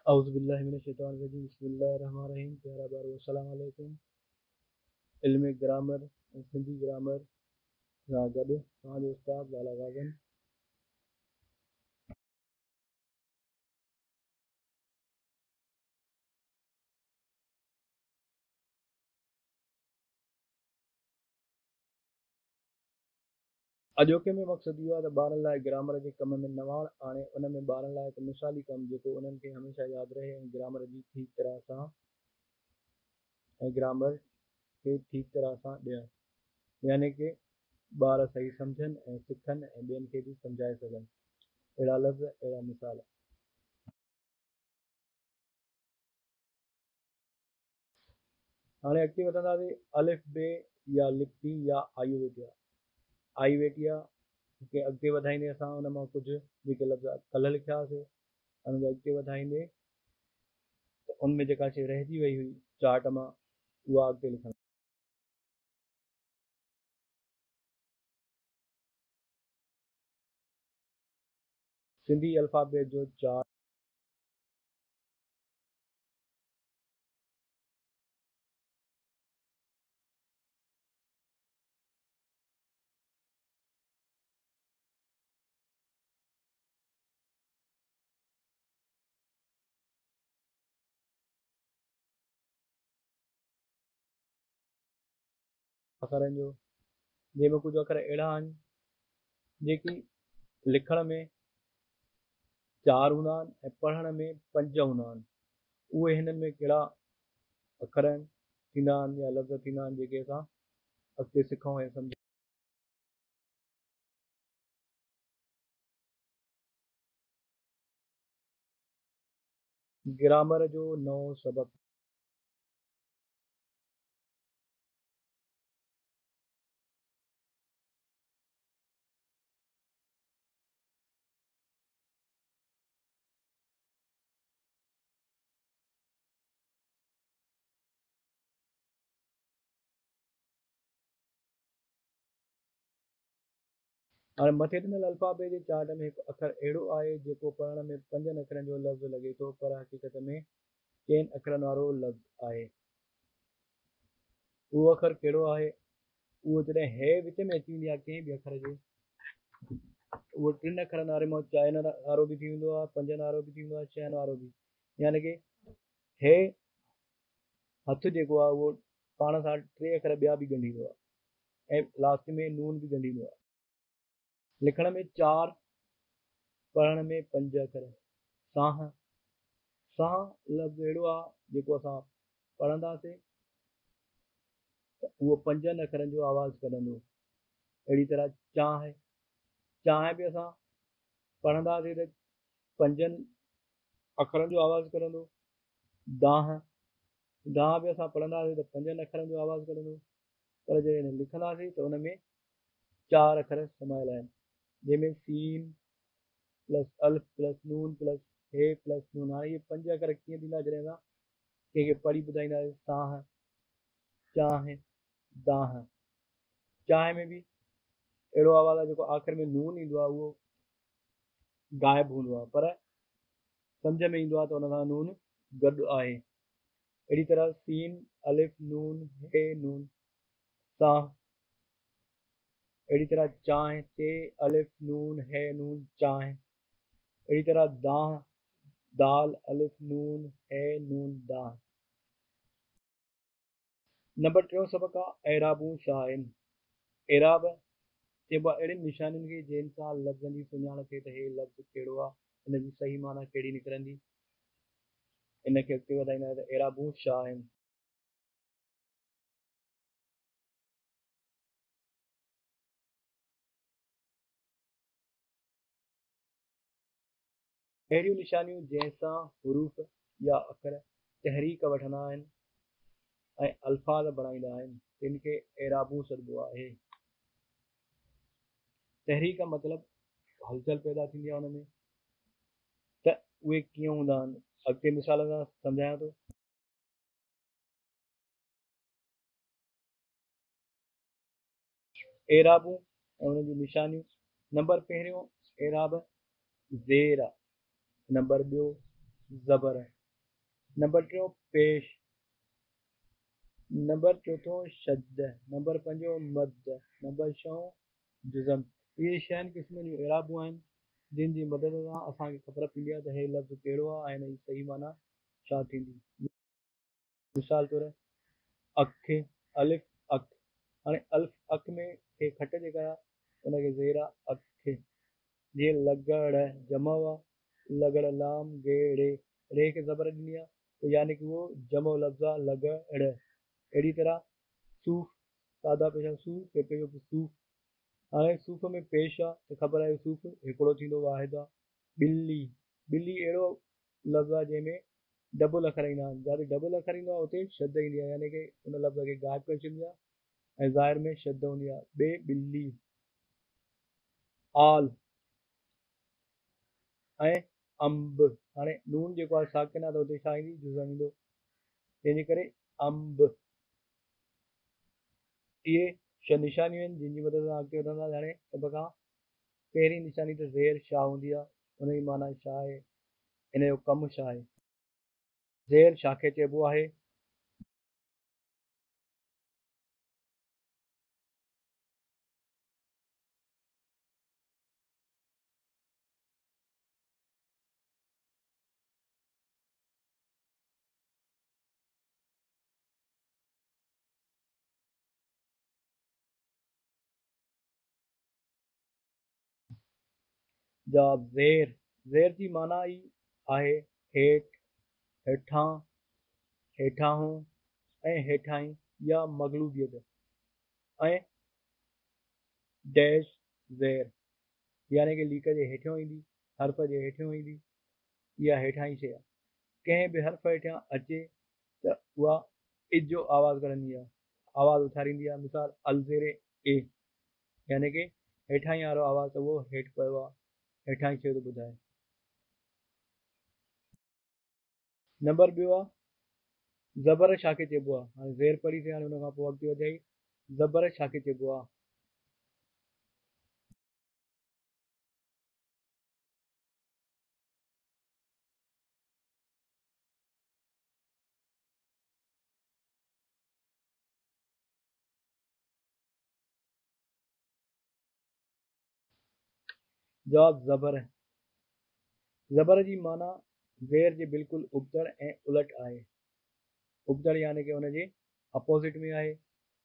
औज़ुबिल्लाहि मिनश्शैतानिर्रजीम बिस्मिल्लाहिर्रहमानिर्रहीम। प्यारा बार अस्सलाम वालेकुम। इल्म ग्रामर सिंधी ग्रामर सां गॾु तव्हांजो उस्ताद लाला गाज़न। अॼोके में मक़सदु इहो आहे त ॿारनि लाइ ग्रामर जे कम में नवाण आणे उन में ॿारनि लाइ हिकु मिसाली कमु जेको उन्हनि खे हमेशह यादि रहे ऐं ग्रामर जी ठीक तरह सां ॾियणु, यानी कि ॿार सही सम्झनि ऐं सिखनि ऐं ॿियनि खे बि सम्झाए सघनि। अहिड़ा लफ़्ज़, अहिड़ा मिसाल। हाणे अॻिते वधंदासीं। अलिफ बे या लिपी या आयु वेटिया। आई वेटिया खे अॻिते वधाईंदे असां उन मां कुझु जेके लफ़्ज़ कल्ह लिखिया हुआसीं उनखे अॻिते वधाईंदे त उनमें जेका शइ रहिजी वई हुई चार्ट मां उहा अॻिते लिखंदा। सिंधी अल्फ़ाबेट जो चार्ट अखरनि जो, जंहिंमें कुझु अखर अहिड़ा आहिनि जेकी लिखण में 4 हूंदा आहिनि ऐं पढ़ण में 5 हूंदा आहिनि। उहे हिननि में कहिड़ा अखर आहिनि थींदा आहिनि या लफ़्ज़ थींदा आहिनि जेके असां अॻिते सिखूं ऐं सम्झूं। ग्रामर जो नओं सबक़। हाणे मथे ॾिनल अल्फ़ाबेट जे चार्ट में हिकु अखर अहिड़ो आहे जेको पढ़ण में 5 अखरनि जो लफ़्ज़ लॻे थो पर हक़ीक़त में 4 अखरनि वारो लफ़्ज़ आहे। उहो अखर कहिड़ो आहे? उहो जॾहिं हे विच में अची वेंदी आहे कंहिं बि अखर जे, उहो 3 अखरनि वारे मां 4 वारो बि थी वेंदो आहे, 5 वारो बि थी वेंदो आहे, 6 वारो बि। यानी कि हे हथु जेको आहे उहो पाण सां 3 अखर ॿिया बि ॻंढींदो आहे ऐं लास्ट में नून बि ॻंढींदो आहे। लिखण में 4, पढ़ण में 5 अखर। साह, साह लफ़्ज़ अहिड़ो आहे जेको असां पढ़ंदासीं त उहो 5 अखरनि जो आवाज़ु कढंदो। अहिड़ी तरह चांहि, चांहि बि असां पढ़ंदासीं त 5 अखरनि जो आवाज़ु कढंदो। दाह, दाह बि असां पढ़ंदासीं त 5 अखरनि जो आवाज़ु कढंदो, पर जॾहिं लिखंदासीं त उन में 4 अखर समायल आहिनि, जंहिंमें सीन प्लस अल्फ प्लस नून प्लस हे प्लस नून। हाणे इहे 5 अखर कीअं थींदा जॾहिं असां कंहिंखे पढ़ी ॿुधाईंदासीं? साह, चांहि, दाह। चांहि में बि अहिड़ो आवाज़ु आहे जेको आख़िर में नून ईंदो आहे उहो ग़ाइबु हूंदो आहे पर सम्झ में ईंदो आहे त उन सां नून गॾु आहे। अहिड़ी तरह सीन, अलिफ, नून, हे, नून, साह। अहिड़ी तरह चांहि, ते, अलिफ, नून, हे, नून, चांहि। अहिड़ी तरह दाह, दाल, अलिफ, नून, हे, नून, दाह। नंबर 3 सबक़ आहे एराबूं छा आहिनि। एराब चइबो आहे अहिड़ियुनि निशानियुनि खे जंहिं सां लफ़्ज़नि जी सुञाण थिए त हे लफ़्ज़ कहिड़ो आहे, हिन जी सही माना कहिड़ी निकिरंदी। इन खे अॻिते वधाईंदा त एराबूं छा आहिनि। अहिड़ियूं निशानियूं जंहिं सां हुरूफ़ या अखर तहरीक वठंदा आहिनि ऐं अल्फाज़ बणाईंदा आहिनि, तिन खे एराबूं सॾिबो आहे। तहरीक मतिलबु हलचल पैदा थींदी आहे हुन में, त उहे कीअं हूंदा आहिनि अॻिते मिसाल सां सम्झायां थो। एराबूं ऐं उन जूं निशानियूं। नंबर पहिरियों एराब ज़ेर आहे, नंबर ॿियो ज़बर, नंबर टियों पेश, नंबर चौथों शद, नंबर पंजो मद, नंबर छहों जुज़म। इहे छहनि क़िस्मनि जूं एराबूं आहिनि जिन जी मदद सां असांखे ख़बर पवंदी आहे त हे लफ़्ज़ कहिड़ो आहे ऐं हिन जी सही माना छा थींदी। मिसाल तौरु अख, अलिफ अख। हाणे अलिफ अख में हे खट जेका आहे उनखे ज़ेर आहे अख। जीअं लगड़ जमो आहे, लगड़ लाम गेड़े, रे खे ज़बर ॾिनी आहे त यानी कि उहो जमो लफ़्ज़ आहे लगड़। अहिड़ी तरह सूफ़, सादा पेशा सूफ़, पेपे जो सूफ़। हाणे सूफ़ में पेश आहे त ख़बर आहे सूफ़ हिकिड़ो थींदो वाहिद आहे। ॿिली, ॿिली अहिड़ो लफ़्ज़ आहे जंहिंमें डबल अखर ईंदा आहिनि, जिते डबल अखर ईंदो आहे उते शद ईंदी आहे, यानी कि उन लफ़्ज़ खे गाइब करे छॾींदी आहे ऐं ज़ाहिर में शद हूंदी आहे। ॿे ॿिली, आल ऐं अंब। हाणे नून जेको आहे साकिन आहे त उते छा ईंदी, जुज़म ईंदो, तंहिंजे करे अंब। इहे छह निशानियूं आहिनि जिन जी मदद सां अॻिते वधंदासीं। हाणे सभ खां पहिरीं निशानी त ज़ेर छा हूंदी आहे, उनजी माना छा आहे, इन जो कमु छा आहे। ज़ेर छा खे चइबो आहे? जवाब ज़ेर, ज़ेर जी माना ई आहे हेठि, हेठां, हेठाहों ऐं हेठाहीं या मग़लूबियत। ऐं डैश ज़ेर यानी कि लीक जे हेठियों ईंदी, हर्फ़ जे हेठियों ईंदी, इहा हेठां शइ आहे। कंहिं बि हर्फ़ हेठियां अचे त उहा इज जो आवाज़ कढंदी आहे, आवाज़ उथारींदी आहे। मिसाल अलज़ेरे ए, यानी कि हेठां वारो आवाज़ त उहो हेठि पियो आहे, हेठां शइ थो ॿुधाए। नंबर ॿियो आहे ज़बर छा खे चइबो आहे। हाणे ज़ेर पढ़ीसीं, हाणे हुन खां पोइ अॻिते वधाई ज़बर छा खे चइबो आहे। जवाब ज़बर। ज़बर जी माना ज़ेर जे बिल्कुलु उबतड़ ऐं उलट आहे। उबतड़ यानी कि हुनजे अपोज़िट में आहे।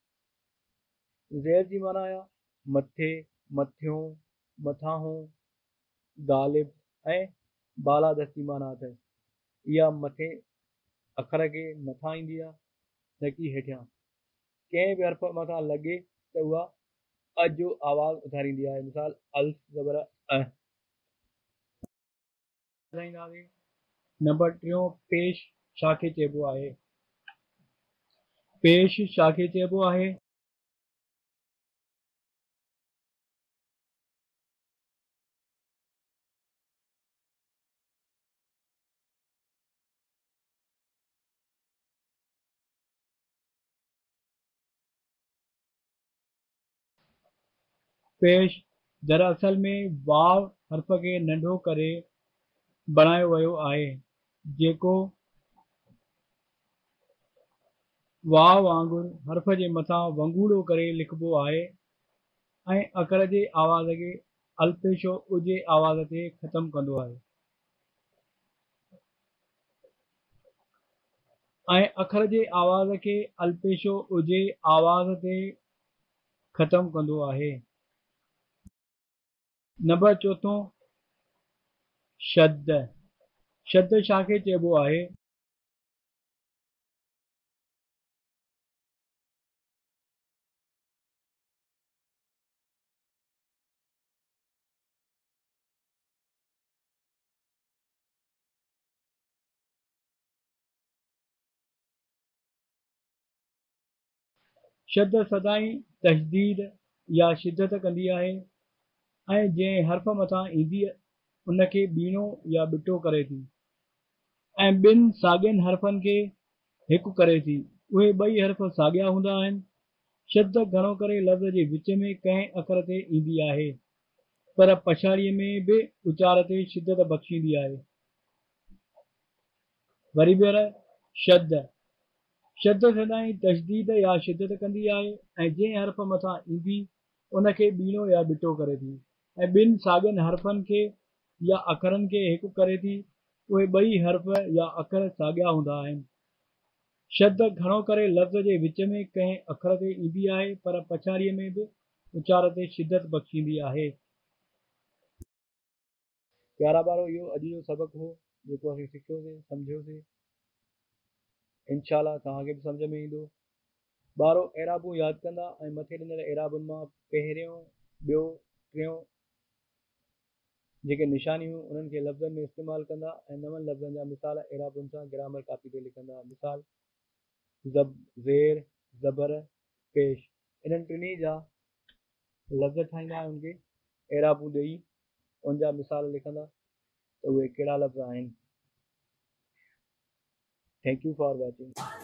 ज़ेर जी माना आहे मथे, मथियों, मथाहों, ग़ालिब ऐं बालादस्ती माना अथसि। इहा मथे अखर खे मथां ईंदी आहे, न कि हेठियां। कंहिं बि हर्फ़ मथां लॻे त उहा अ जो आवाज़ उथारींदी आहे। मिसाल अल्फ़ ज़बर अ। नंबर टियों पेश छा खे चइबो आहे। पेश छा खे चइबो आहे। पेश दरअसल में वाव हर्फ़ खे नंढो करे बणायो वियो आहे, जेको वाव वांगुरु हर्फ़ जे मथां वंगूड़ो करे लिखिबो आहे ऐं अखर जे आवाज़ खे अल्पेशो उजे आवाज़ ते ख़तमु कंदो आहे। ऐं अखर जे आवाज़ खे अल्पेशो उजे आवाज़ ते ख़तमु कंदो आहे। नंबर चौथों शद। शद छा खे चइबो आहे। शद सदाईं तशदीद या शिदत कंदी आहे ऐं जंहिं हर्फ़ मथां ईंदी उनखे ॿीणो या ॿिटो करे थी ऐं ॿिनि साॻियनि हर्फ़नि खे हिकु करे थी। उहे ॿई हर्फ़ साॻिया हूंदा आहिनि। शद घणो करे लफ़्ज़ जे विच में कंहिं अखर ते ईंदी आहे, पर पछाड़ीअ में बि उचार ते शिदत बख़्शींदी आहे। वरी ॿीहर शद शद सदाईं तशदीद या शिदत कंदी आहे ऐं जंहिं हर्फ़ मथां ईंदी उनखे ॿीणो या ॿिटो करे थी ऐं ॿिनि साॻियनि हर्फ़नि खे या अखरनि खे हिकु करे थी। उहे ॿई हर्फ़ या अखर साॻिया हूंदा आहिनि। शद घणो करे लफ़्ज़ जे विच में कंहिं अखर ते ईंदी आहे पर पछाड़ीअ में बि उचार ते शिदत बख़्शींदी आहे। प्यारा ॿारो, इहो अॼु जो सबक़ु हो जेको असीं सिखियोसीं सम्झियोसीं। इंशाअल्लाह तव्हांखे बि सम्झ में ईंदो। ॿारो एराबूं यादि कंदा ऐं मथे ॾिनल एराबुनि मां पहिरियों ॿियो टियों जेके निशानियूं उन्हनि खे लफ़्ज़नि में इस्तेमालु कंदा ऐं नवनि लफ़्ज़नि जा मिसाल एराबुनि सां ग्रामर कापी ते लिखंदा। मिसाल ज़ेर ज़बर पेश, इन्हनि टिनी जा लफ़्ज़ ठाहींदा ऐं उनखे एराबूं ॾेई उनजा मिसाल लिखंदा त उहे कहिड़ा लफ़्ज़ आहिनि। Thank you for watching.